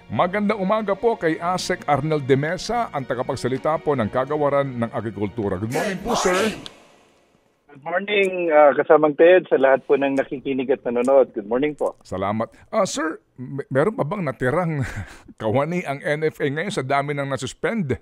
Magandang umaga po kay ASEC Arnel de Mesa, ang tagapagsalita po ng Kagawaran ng Agrikultura. Good morning po, sir. Good morning, kasamang Ted, sa lahat po ng nakikinig at nanonood. Good morning po. Salamat. Sir, meron pa bang natirang kawani ang NFA ngayon sa dami ng nasuspend?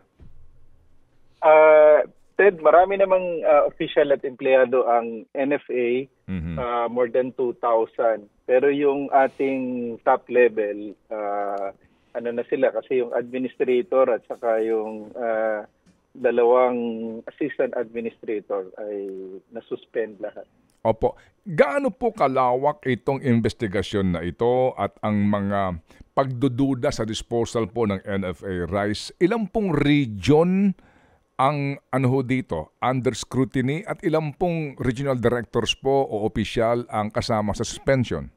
Ted, marami namang official at empleyado ang NFA, more than 2,000. Pero yung ating top level, ano na sila kasi yung administrator at saka yung dalawang assistant administrator ay nasuspend lahat. Opo. Gaano po kalawak itong investigasyon na ito at ang mga pagdududa sa disposal po ng NFA rice? Ilang pong region ang dito under scrutiny at ilang pong regional directors po o opisyal ang kasama sa suspension?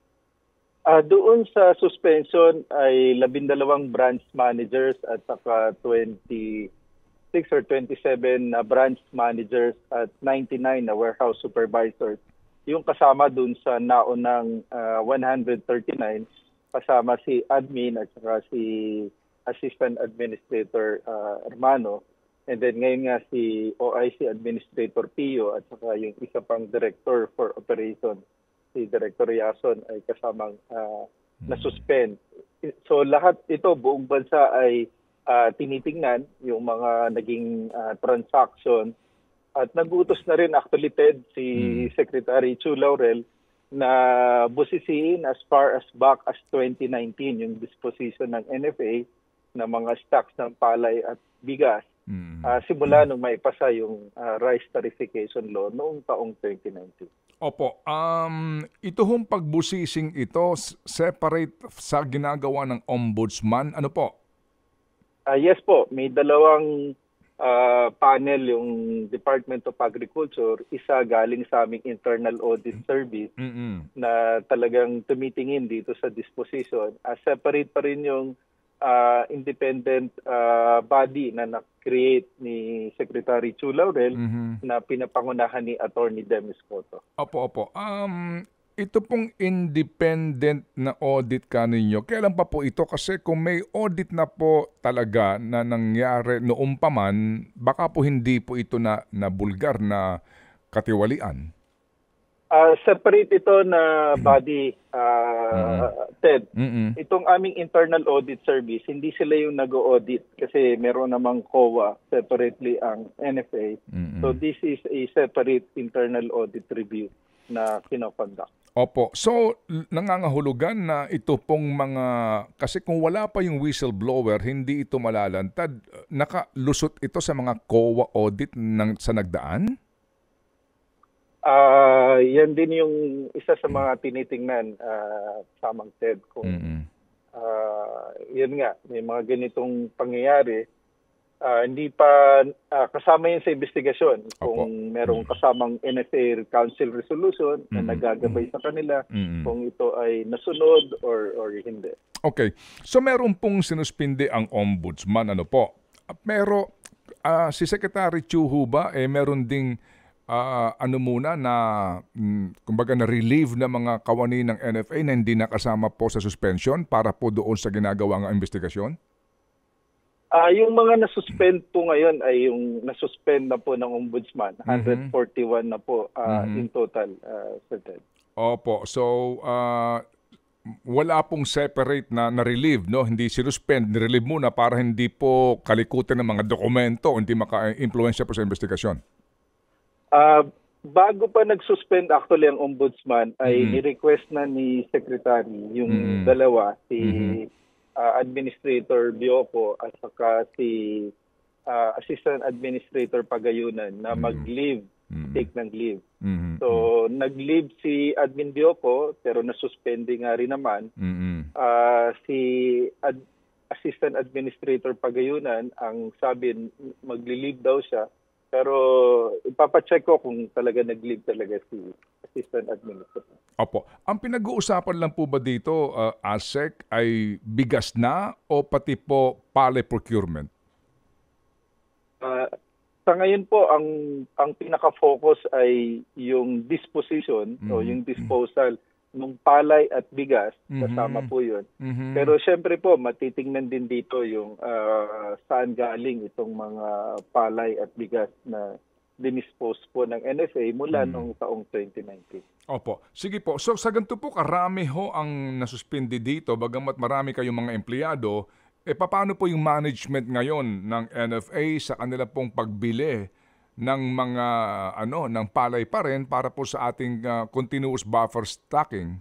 Doon sa suspension ay 12 branch managers at saka 26 or 27 branch managers at 99 na warehouse supervisors. Yung kasama doon sa naunang 139, kasama si admin at saka si assistant administrator Hermano. And then ngayon nga si OIC Administrator Pio at saka yung isa pang director for operations, si Director Yason, ay kasamang na-suspend. So lahat ito, buong bansa ay tinitingnan yung mga naging transaction at nagutos na rin actually Ted si Secretary Chu Laurel na busisiin as far as back as 2019 yung disposition ng NFA na mga stocks ng palay at bigas simula nung maipasa yung rice tarification law noong taong 2019. Opo, ito hong pagbusising ito separate sa ginagawa ng ombudsman, ano po? Yes po, may dalawang panel yung Department of Agriculture, isa galing sa aming Internal Audit Service na talagang tumitingin dito sa disposition. Separate pa rin yung independent body na na-create ni Secretary Chu Laurel na pinapangunahan ni Attorney Demis Cotto. Opo. Ito pong independent na audit ninyo, kailan pa po ito? Kasi kung may audit na po talaga na nangyari noong pa man, baka po hindi po ito na bulgar na katiwalian. Separate ito na body, Ted. Itong aming Internal Audit Service, hindi sila yung nag-audit kasi meron namang COA, separately ang NFA. So this is a separate internal audit review na kinoconduct. Opo. So, nangangahulugan na ito pong mga, kasi kung wala pa yung whistleblower, hindi ito malalantad. Nakalusot ito sa mga COA audit sa nagdaan? Yan din yung isa sa mga tinitingnan samang Ted kung yun nga, may mga ganitong pangyayari. Hindi pa kasama yun sa investigasyon kung merong kasamang NFA Council Resolution na nagagabay sa kanila kung ito ay nasunod or hindi. Okay. So meron pong sinuspindi ang ombudsman, ano po? Pero si Secretary Chu ba, meron ding kumbaga na-relieve na mga kawani ng NFA na hindi nakasama po sa suspension para po doon sa ginagawa ng investigasyon? Yung mga nasuspend po ngayon ay yung nasuspend na po ng ombudsman. 141 na po in total, Sir Ted. Opo. So, wala pong separate na relieve, no? Hindi sinuspend, nirelieve muna para hindi po kalikutin ng mga dokumento, hindi maka-influensya po sa investigasyon. Bago pa nag-suspend actually ang ombudsman ay ni-request na ni Secretary yung dalawa, si Administrator Bioco at saka si Assistant Administrator Pagayunan na mag-leave, take ng leave. So, nag-leave si Admin Bioco pero nasuspending nga rin naman. Si Assistant Administrator Pagayunan, ang sabi mag-leave daw siya. Pero ipapacheck ko kung talaga nag-leave talaga si Assistant Administrator. Opo. Ang pinag-uusapan lang po ba dito, ASEC, ay bigas na o pati po palay procurement? Sa ngayon po, ang pinaka-focus ay yung disposition o yung disposal nung palay at bigas, kasama Mhm. po yun. Mhm. Pero syempre po, matitingnan din dito yung saan galing itong mga palay at bigas na dinispose po ng NFA mula Mm. noong taong 2019. Opo. Sige po. So sa ganito po karami ho ang nasuspindi dito bagamat marami kayong mga empleyado, papaano po yung management ngayon ng NFA sa kanila pong pagbili ng mga ng palay pa rin para po sa ating continuous buffer stocking?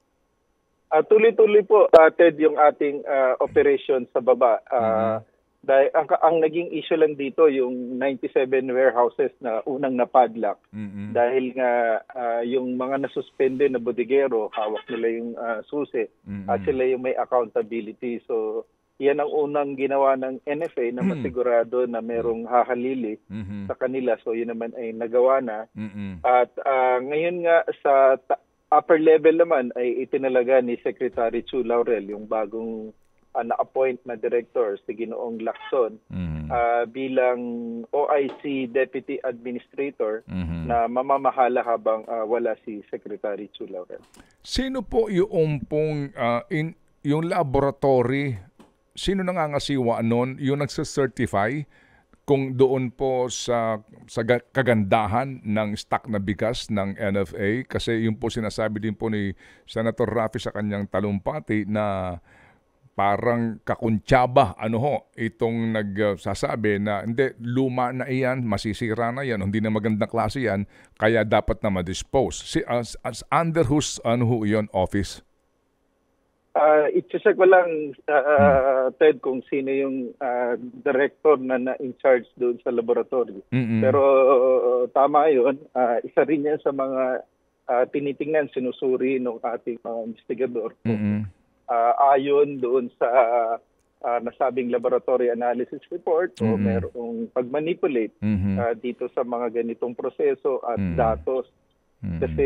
Tuloy-tuloy po, Ted, yung ating operation sa baba. Mm. Dahil ang naging issue lang dito yung 97 warehouses na unang napadlock. Mm. Dahil nga yung mga nasuspende na bodeguero, hawak nila yung susi at Mm. sila yung may accountability. So yan ang unang ginawa ng NFA na masigurado na merong hahalili Mhm. sa kanila. So yun naman ay nagawa na. Mm. At ngayon nga sa upper level naman ay itinalaga ni Secretary Chu Laurel yung bagong na-appoint na director si Ginoong Lacson Mm. bilang OIC Deputy Administrator Mhm. na mamamahala habang wala si Secretary Chu Laurel. Sino po yung pong yung laboratory, sino nangangasiwa nun, yung nagsacertify kung doon po sa kagandahan ng stock na bigas ng NFA? Kasi yung po sinasabi din po ni Senator Raffy sa kanyang talumpati na parang kakuntsaba itong nagsasabi na hindi, luma na iyan, masisira na yan, hindi na magandang klase yan, kaya dapat na ma-dispose. As under whose yun, office? I-check ko lang, Ted, kung sino yung director na in charge doon sa laboratory. Mm-mm. Pero tama yun. Isa rin yan sa mga tinitingnan, sinusuri ng ating mga investigador. Mm-mm. Ayon doon sa nasabing laboratory analysis report o Mm-mm. merong pag-manipulate Mhm. dito sa mga ganitong proseso at Mm. datos. Mm-mm. Kasi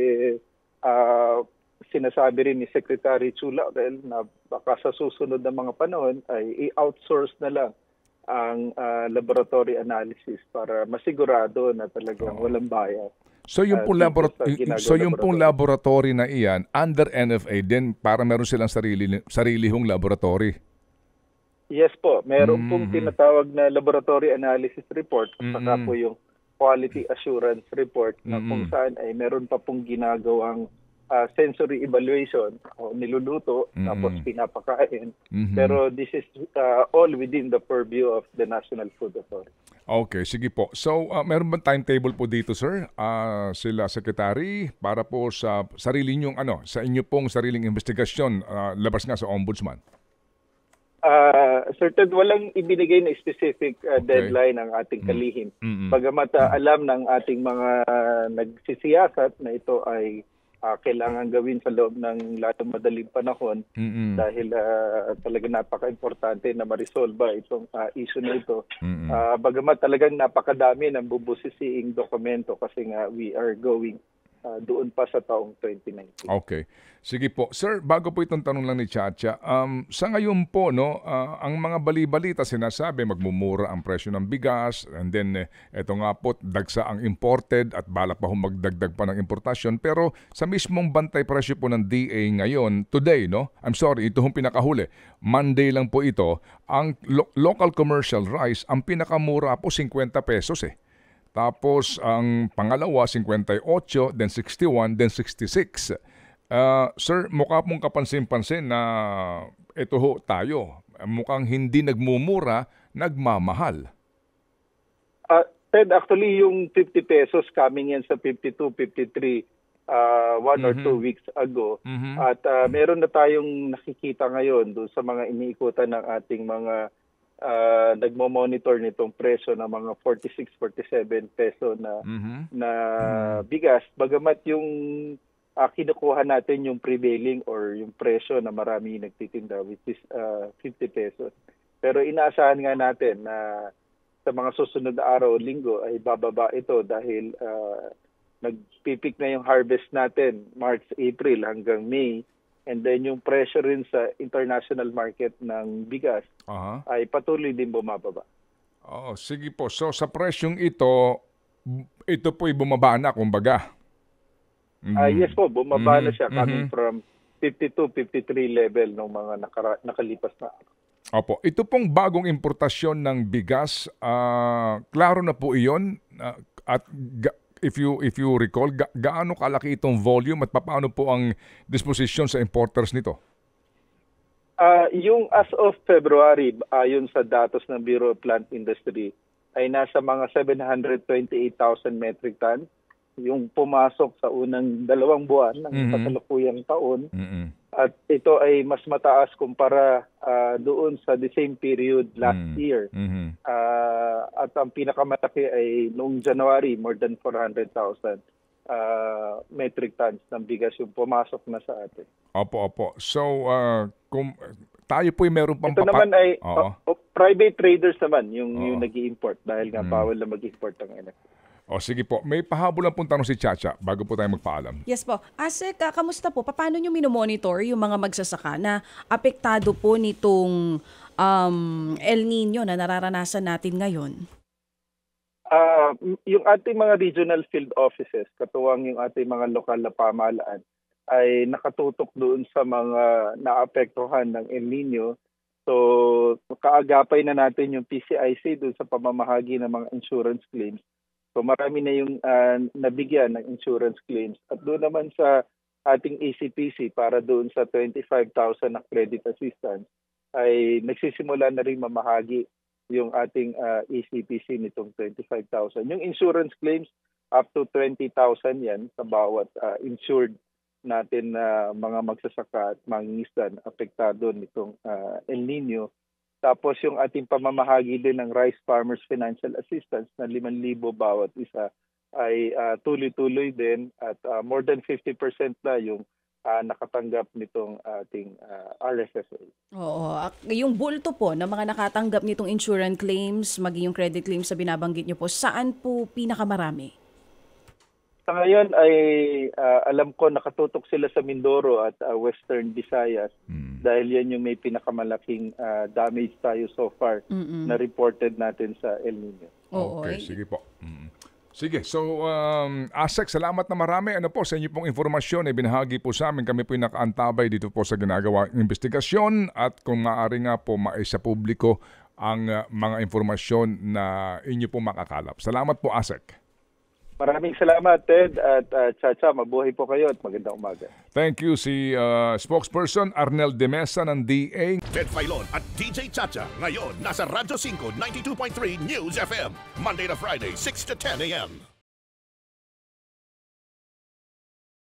sinasabi rin ni Secretary Chu Laurel na baka sa susunod na mga panahon ay i-outsource na lang ang laboratory analysis para masigurado na talagang walang bias. So yung pong laboratory na iyan under NFA din para meron silang sarili hong laboratory. Yes po, meron pong tinatawag na laboratory analysis report at saka po yung quality assurance report na kung saan ay meron pa pong ginagawang sensory evaluation o niluluto tapos pinapakain. Pero this is all within the purview of the National Food Authority. Okay, sige po. So, meron bang timetable po dito, sir? Sila Secretary para po sa sarili nyong sa inyo pong sariling investigasyon labas nga sa Ombudsman. Sir Ted, walang ibinigay na specific deadline ang ating kalihim. Bagamat alam ng ating mga nagsisiyasat na ito ay kailangan gawin sa loob ng lalong madaling panahon dahil talaga napaka-importante na ma-resolve itong issue na ito. Bagamat talagang napakadami ng bubusisiing dokumento kasi nga we are going doon pa sa taong 2019. Okay. Sige po. Sir, bago po itong tanong lang ni Chacha, sa ngayon po, ang mga bali-balita sinasabi magmumura ang presyo ng bigas and then eto nga po, dagsa ang imported at balak pa magdagdag pa ng importasyon. Pero sa mismong bantay presyo po ng DA ngayon, today, I'm sorry, ito hong pinakahuli. Monday lang po ito, ang local commercial rice, ang pinakamura po 50 pesos Tapos ang pangalawa 58, then 61, then 66. Sir, mukha pong kapansin-pansin na ito ho tayo. Mukhang hindi nagmumura, nagmamahal. Ted, actually yung 50 pesos coming in sa 52, 53 1 or 2 weeks ago. At meron na tayong nakikita ngayon doon sa mga iniikutan ng ating mga nagmo-monitor nitong presyo ng mga 46, 47 peso na bigas. Bagamat yung kinukuha natin yung prevailing or yung presyo na marami nagtitinda which is 50 pesos. Pero inaasahan nga natin na sa mga susunod na araw o linggo ay bababa ito dahil nagpipik na yung harvest natin March, April hanggang May. And then yung pressure rin sa international market ng bigas ay patuloy din bumababa. Sige po. So sa presyong ito po'y bumaba na kumbaga. Yes po, bumaba na siya coming from 52, 53 level ng mga nakalipas na. Opo, ito pong bagong importasyon ng bigas, klaro na po iyon at if you recall, gaano kalaki itong volume at paano po ang disposition sa importers nito? Yung as of February, ayon sa datos ng Bureau of Plant Industry, ay nasa mga 728,000 metric ton. Yung pumasok sa unang 2 buwan ng kasalukuyang taon. At ito ay mas mataas kumpara doon sa the same period last year. At ang pinakamalaki ay noong January, more than 400,000 metric tons ng bigas yung pumasok na sa atin. Opo. So, kung tayo po ay meron pang... Ito naman ay private traders naman yung nag-i-import dahil nga bawal na mag-import ng NFA. Sige po. May pahabol lang pong tanong si Chacha bago po tayo magpaalam. Yes po. Asek, kamusta po? Paano nyo minomonitor yung mga magsasaka na apektado po nitong El Nino na nararanasan natin ngayon? Yung ating mga regional field offices, katuwang yung ating mga lokal na pamahalaan, ay nakatutok doon sa mga naapektuhan ng El Nino. So, kaagapay na natin yung PCIC doon sa pamamahagi ng mga insurance claims. So marami na yung nabigyan ng insurance claims. At doon naman sa ating ACPC para doon sa 25,000 na credit assistance ay nagsisimula na rin mamahagi yung ating ACPC nitong 25,000. Yung insurance claims up to 20,000 yan sa bawat insured natin na mga magsasaka at mangingisda na apektado nitong El Nino. Tapos yung ating pamamahagi din ng Rice Farmers Financial Assistance na 5,000 bawat isa ay tuloy-tuloy din at more than 50% na yung nakatanggap nitong ating RFSA. Oo. Yung bulto po ng mga nakatanggap nitong insurance claims, maging yung credit claims sa binabanggit nyo po, saan po pinakamarami? Sa ngayon ay alam ko nakatutok sila sa Mindoro at Western Visayas dahil yan yung may pinakamalaking damage tayo so far na reported natin sa El Nino. Okay, sige po. Sige, so Asek, salamat na marami. Ano po sa inyo pong informasyon ay binahagi po sa amin. Kami po yung nakaantabay dito po sa ginagawang investigasyon at kung maaari nga po maisa publiko ang mga informasyon na inyo po makakalap. Salamat po, Asek. Maraming salamat, Ted at Chacha. Mabuhay po kayo at magandang umaga. Thank you si spokesperson Arnel De Mesa ng DA. Ted Filon at DJ Chacha. Ngayon, nasa Radyo 5, 92.3 News FM. Monday to Friday, 6 to 10 a.m.